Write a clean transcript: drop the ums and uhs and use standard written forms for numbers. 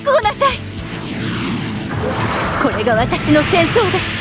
確保なさい。これが私の戦争です。